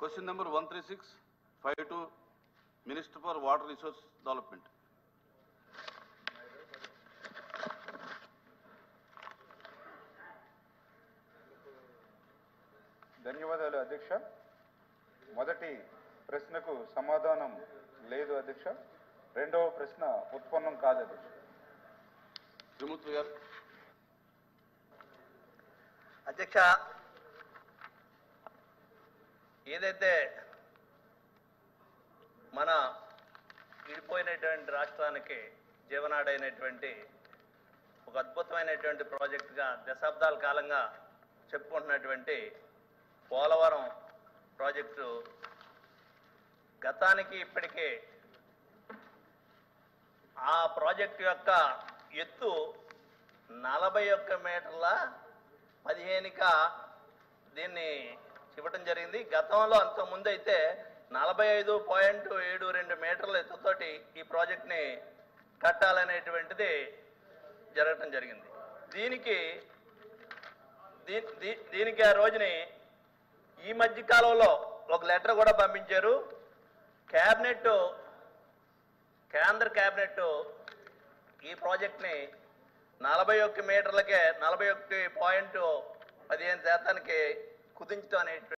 Question number 13652, Minister for Water Resource Development. ధన్యవాదాలు అధ్యక్ష. మొదటి ప్రశ్నకు సమాధానం లేదు అధ్యక్ష. రెండవ ప్రశ్న ఉత్పన్నం కాదు అధ్యక్ష. త్రిమూర్తి గారు. అధ్యక్ష, ఏదైతే మన విడిపోయినటువంటి రాష్ట్రానికి జీవనాడైనటువంటి ఒక అద్భుతమైనటువంటి ప్రాజెక్టుగా దశాబ్దాల కాలంగా చెప్పుకుంటున్నటువంటి పోలవరం ప్రాజెక్టు గతానికి ఇప్పటికే ఆ ప్రాజెక్టు యొక్క ఎత్తు 41 మీటర్ల 15గా దీన్ని ఇవ్వటం జరిగింది. గతంలో అంతకుముందు అయితే 45.72 మీటర్ల ఎత్తుతోటి ఈ ప్రాజెక్ట్ని కట్టాలనేటువంటిది జరగటం జరిగింది. దీనికి ఆ రోజుని ఈ మధ్య కాలంలో ఒక లెటర్ కూడా పంపించారు. కేంద్ర క్యాబినెట్ ఈ ప్రాజెక్ట్ని 41 మీటర్లకే 41.15% కుదించడం అనేటువంటి